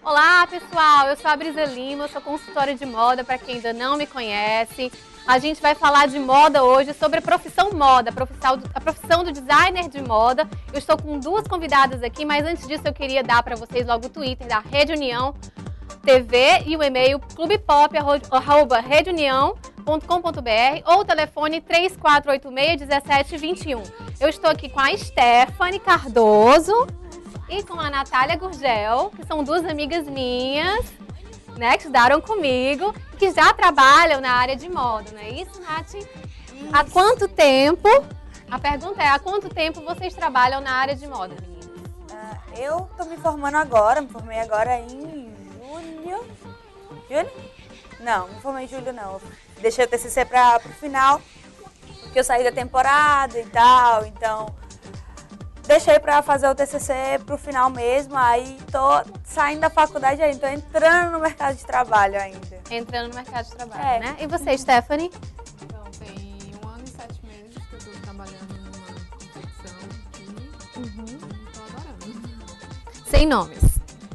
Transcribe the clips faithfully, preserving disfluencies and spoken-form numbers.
Olá, pessoal, eu sou a Brisa Lima, eu sou consultora de moda, para quem ainda não me conhece. A gente vai falar de moda hoje, sobre a profissão moda, a profissão, do, a profissão do designer de moda. Eu estou com duas convidadas aqui, mas antes disso eu queria dar para vocês logo o Twitter da Rede União T V e o e-mail clubepop arroba rede união ponto com ponto br ou o telefone três quatro oito seis, um sete dois um. Eu estou aqui com a Stephanie Cardoso e com a Natália Gurgel, que são duas amigas minhas, né, que estudaram comigo, que já trabalham na área de moda, não é isso, Nath? Isso. Há quanto tempo, a pergunta é, há quanto tempo vocês trabalham na área de moda, meninas? Uh, eu tô me formando agora, me formei agora em julho. Julho? Não, não me formei em julho não. Deixei o T C C para o final, porque eu saí da temporada e tal, então deixei para fazer o T C C pro final mesmo, aí tô saindo da faculdade ainda, tô entrando no mercado de trabalho ainda. Entrando no mercado de trabalho, é. né? E você, Stephanie? Então, tem um ano e sete meses que eu tô trabalhando numa confecção aqui uhum. e tô adorando. Sem nomes.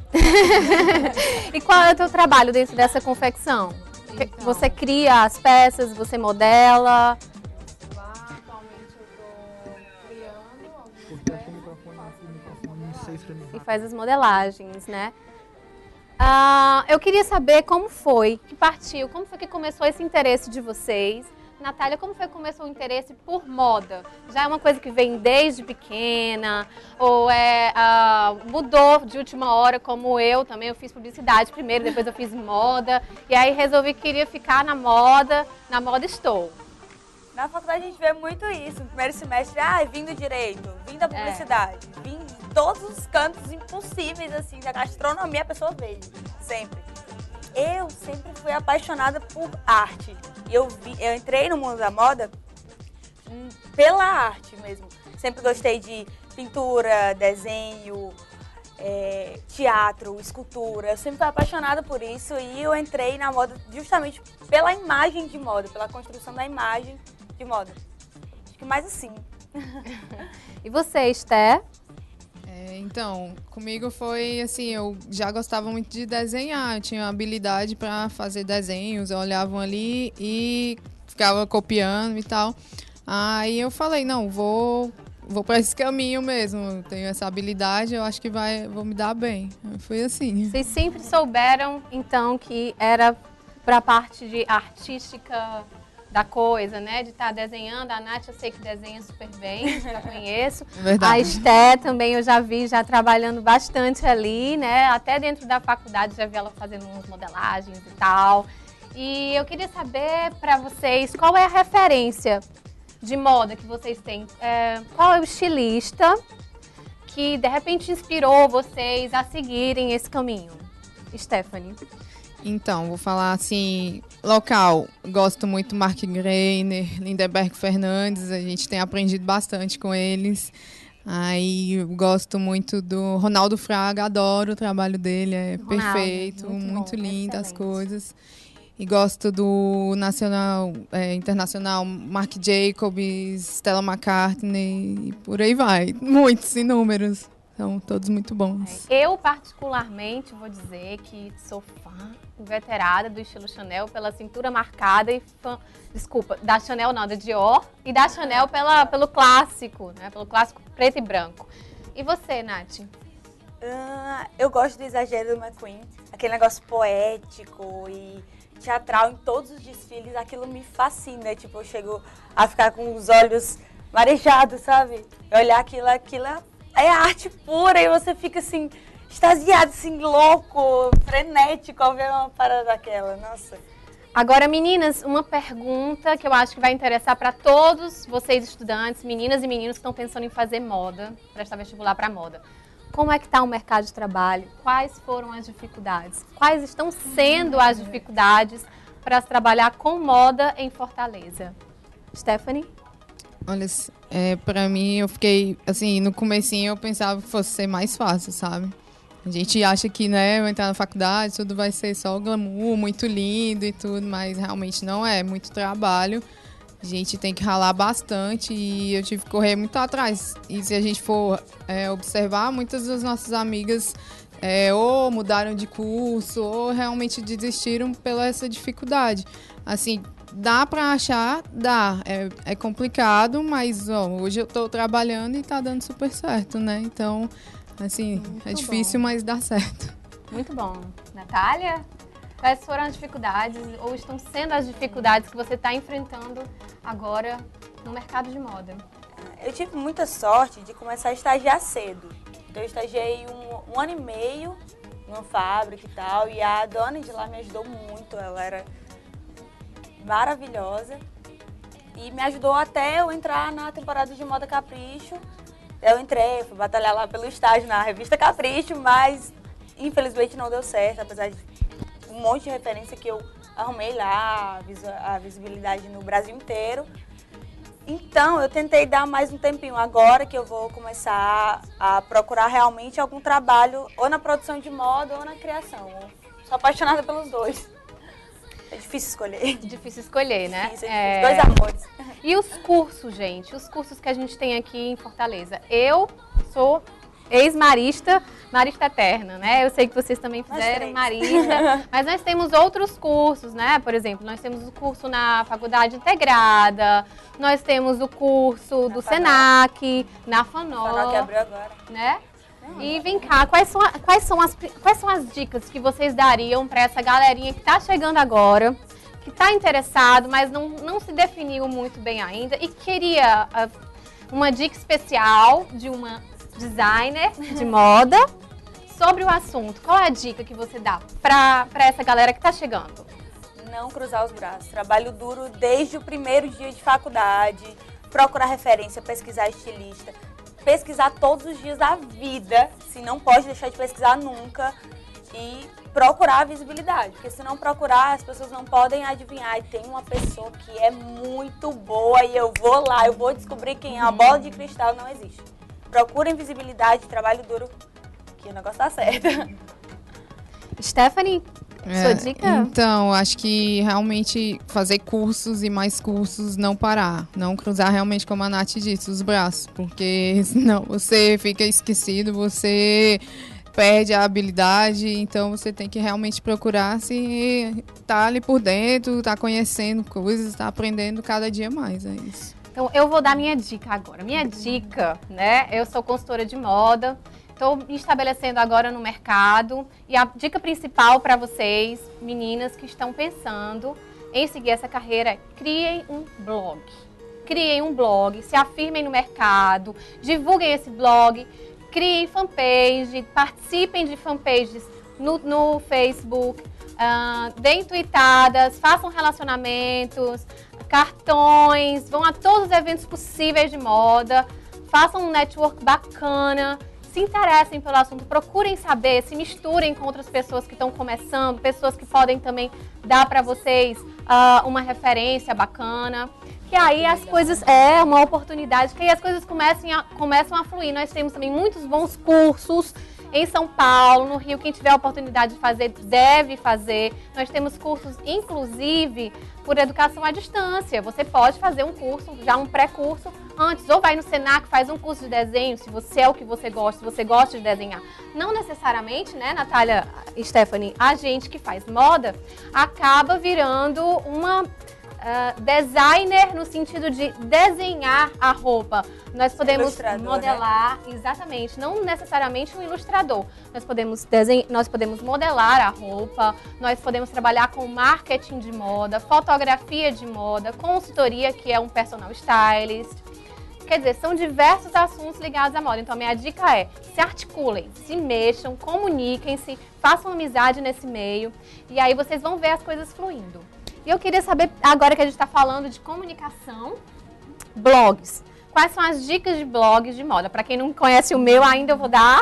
E qual é o teu trabalho dentro dessa confecção? Então, você cria as peças, você modela? Lá, atualmente, eu tô criando algumas peças. E faz as modelagens, né? Ah, eu queria saber como foi que partiu, como foi que começou esse interesse de vocês. Natália, como foi que começou o interesse por moda? Já é uma coisa que vem desde pequena? Ou é, uh, mudou de última hora, como eu também? Eu fiz publicidade primeiro, depois eu fiz moda. E aí resolvi que queria ficar na moda, na moda estou. Na faculdade a gente vê muito isso. No primeiro semestre, ah, vim do direito, vim da publicidade, é. vim de todos os cantos impossíveis, assim, da gastronomia a pessoa veio, sempre. Eu sempre fui apaixonada por arte. Eu, vi, eu entrei no mundo da moda pela arte mesmo. Sempre gostei de pintura, desenho, é, teatro, escultura. Eu sempre fui apaixonada por isso e eu entrei na moda justamente pela imagem de moda, pela construção da imagem de moda. Acho que mais assim. E você, Esté? É, então, comigo foi assim, eu já gostava muito de desenhar, eu tinha habilidade para fazer desenhos, eu olhava ali e ficava copiando e tal. Aí eu falei, não, vou, vou para esse caminho mesmo, tenho essa habilidade, eu acho que vai, vou me dar bem. Foi assim. Vocês sempre souberam, então, que era para a parte de artística da coisa, né? De estar tá desenhando. A Nath eu sei que desenha super bem, já conheço. Verdade. A Esté também eu já vi, já trabalhando bastante ali, né? Até dentro da faculdade já vi ela fazendo umas modelagens e tal. E eu queria saber para vocês, qual é a referência de moda que vocês têm? É, qual é o estilista que de repente inspirou vocês a seguirem esse caminho? Stephanie. Então, vou falar assim, local, gosto muito do Mark Greiner, Lindeberg Fernandes, a gente tem aprendido bastante com eles. Aí gosto muito do Ronaldo Fraga, adoro o trabalho dele, é Ronaldo, perfeito, muito, muito bom, lindo excelente. As coisas. E gosto do nacional, é, internacional, Marc Jacobs, Stella McCartney, e por aí vai, muitos inúmeros. São todos muito bons. Eu, particularmente, vou dizer que sou fã inveterada do estilo Chanel pela cintura marcada e fã, desculpa, da Chanel não, da Dior e da Chanel pela, pelo clássico, né? Pelo clássico preto e branco. E você, Nath? Uh, eu gosto do exagero do McQueen, aquele negócio poético e teatral em todos os desfiles, aquilo me fascina. Tipo, eu chego a ficar com os olhos marejados, sabe? Eu olhar aquilo, aquilo é É arte pura e você fica assim, extasiado, assim, louco, frenético ao ver uma parada daquela. Nossa. Agora, meninas, uma pergunta que eu acho que vai interessar para todos vocês estudantes, meninas e meninos que estão pensando em fazer moda, prestar vestibular para moda. Como é que está o mercado de trabalho? Quais foram as dificuldades? Quais estão sendo as dificuldades para se trabalhar com moda em Fortaleza? Stephanie? Olha, é, pra mim, eu fiquei, assim, no comecinho eu pensava que fosse ser mais fácil, sabe? A gente acha que, né, vai entrar na faculdade, tudo vai ser só glamour, muito lindo e tudo, mas realmente não é, muito trabalho. A gente tem que ralar bastante e eu tive que correr muito atrás. E se a gente for é, observar, muitas das nossas amigas é, ou mudaram de curso, ou realmente desistiram pela essa dificuldade. Assim, dá para achar? Dá. É, é complicado, mas ó, hoje eu estou trabalhando e está dando super certo, né? Então, assim, Muito é difícil, bom. mas dá certo. Muito bom. Natália, quais foram as dificuldades, ou estão sendo as dificuldades que você está enfrentando agora no mercado de moda? Eu tive muita sorte de começar a estagiar cedo. Então, eu estagiei um, um ano e meio numa fábrica e tal, e a dona de lá me ajudou muito, ela era maravilhosa e me ajudou até eu entrar na temporada de Moda Capricho. Eu entrei, fui batalhar lá pelo estágio na revista Capricho, mas infelizmente não deu certo, apesar de um monte de referência que eu arrumei lá, a visibilidade no Brasil inteiro. Então, eu tentei dar mais um tempinho agora que eu vou começar a procurar realmente algum trabalho ou na produção de moda ou na criação. Sou apaixonada pelos dois. É difícil escolher. Difícil escolher, né? Difícil, é difícil. É... Dois amores. E os cursos, gente? Os cursos que a gente tem aqui em Fortaleza. Eu sou ex-marista, marista eterna, né? Eu sei que vocês também fizeram marista, mas nós temos outros cursos, né? Por exemplo, nós temos o curso na Faculdade Integrada, nós temos o curso na do Fanol. Senac, na Fanol. Fanol que abriu agora. Né? E vem cá, quais são, quais, são as, quais são as dicas que vocês dariam para essa galerinha que está chegando agora, que está interessado, mas não, não se definiu muito bem ainda e queria uh, uma dica especial de uma designer de moda sobre o assunto? Qual é a dica que você dá para essa galera que está chegando? Não cruzar os braços. Trabalho duro desde o primeiro dia de faculdade, procurar referência, pesquisar estilista, pesquisar todos os dias da vida, se não pode deixar de pesquisar nunca, e procurar a visibilidade, porque se não procurar, as pessoas não podem adivinhar. E tem uma pessoa que é muito boa e eu vou lá, eu vou descobrir quem é. A bola de cristal não existe. Procurem visibilidade, trabalho duro, que o negócio tá certo. Stephanie, é, sua dica? Então, acho que realmente fazer cursos e mais cursos, não parar. Não cruzar realmente, como a Nath disse, os braços. Porque senão você fica esquecido, você perde a habilidade. Então, você tem que realmente procurar se tá ali por dentro, tá conhecendo coisas, tá aprendendo cada dia mais. É isso. Então, eu vou dar minha dica agora. Minha dica, né? Eu sou consultora de moda, estou me estabelecendo agora no mercado. E a dica principal para vocês, meninas que estão pensando em seguir essa carreira, é criem um blog. Criem um blog, se afirmem no mercado, divulguem esse blog, criem fanpage, participem de fanpages no, no Facebook, uh, deem tweetadas, façam relacionamentos, cartões, vão a todos os eventos possíveis de moda, façam um network bacana, se interessem pelo assunto, procurem saber, se misturem com outras pessoas que estão começando, pessoas que podem também dar para vocês uh, uma referência bacana, que aí as coisas, é uma oportunidade, que aí as coisas comecem a, começam a fluir. Nós temos também muitos bons cursos em São Paulo, no Rio, quem tiver a oportunidade de fazer, deve fazer. Nós temos cursos, inclusive, por educação à distância. Você pode fazer um curso, já um pré-curso, antes. Ou vai no Senac, faz um curso de desenho, se você é o que você gosta, se você gosta de desenhar. Não necessariamente, né, Natália e Stephanie, a gente que faz moda, acaba virando uma... Uh, designer no sentido de desenhar a roupa. Nós podemos modelar, né? Exatamente, não necessariamente um ilustrador. Nós podemos, desenhar, nós podemos modelar a roupa, nós podemos trabalhar com marketing de moda, fotografia de moda, consultoria, que é um personal stylist. Quer dizer, são diversos assuntos ligados à moda. Então, a minha dica é, se articulem, se mexam, comuniquem-se, façam amizade nesse meio, e aí vocês vão ver as coisas fluindo. E eu queria saber, agora que a gente está falando de comunicação, blogs. Quais são as dicas de blogs de moda? Para quem não conhece o meu, ainda eu vou dar.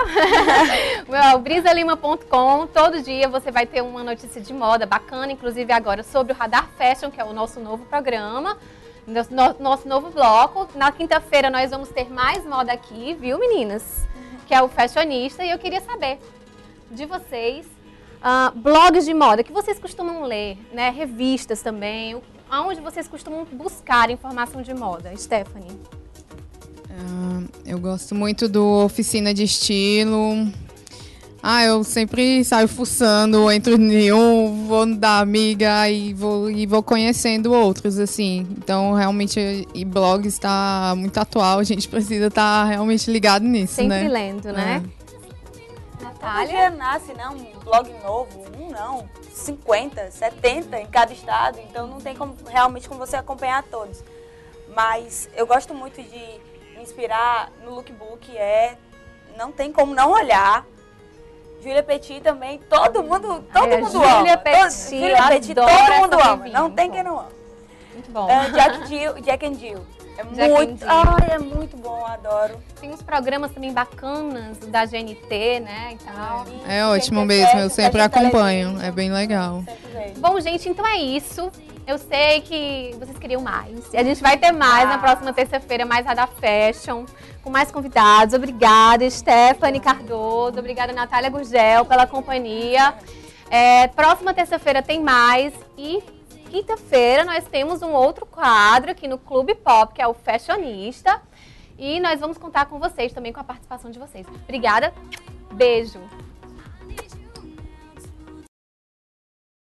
O meu é o brisa lima ponto com. Todo dia você vai ter uma notícia de moda bacana, inclusive agora sobre o Radar Fashion, que é o nosso novo programa, nosso, nosso novo bloco. Na quinta-feira nós vamos ter mais moda aqui, viu, meninas? Que é o Fashionista. E eu queria saber de vocês... Uh, blogs de moda que vocês costumam ler, né? Revistas também, aonde vocês costumam buscar informação de moda, Stephanie? Uh, eu gosto muito do Oficina de Estilo, Ah, eu sempre saio fuçando, entro em um, vou da amiga e vou, e vou conhecendo outros, assim. Então, realmente, e blog está muito atual, a gente precisa estar realmente ligado nisso, Sempre né? Sempre lendo, né? É. Natália? Todo dia nasce, né? Um blog novo, um não, cinquenta, setenta em cada estado, então não tem como, realmente como você acompanhar todos. Mas eu gosto muito de me inspirar no lookbook, é, não tem como não olhar. Júlia Petit também, todo mundo, todo é, mundo Julia ama. Petit, Júlia Petit, todo mundo ama. Não tem quem não ama. Muito bom. Uh, Jack, Jill, Jack and Jill. É Jack muito, ai, é muito bom, adoro. Tem uns programas também bacanas da G N T, né, e tal. É, é ótimo mesmo, eu sempre acompanho, é bem legal. Bom, gente, então é isso. Eu sei que vocês queriam mais. E a gente vai ter mais ah. na próxima terça-feira, mais Radar Fashion, com mais convidados. Obrigada, Stephanie Cardoso. Obrigada, Natália Gurgel, pela companhia. É, próxima terça-feira tem mais. E quinta-feira nós temos um outro quadro aqui no Clube Pop, que é o Fashionista. E nós vamos contar com vocês também, com a participação de vocês. Obrigada. Beijo.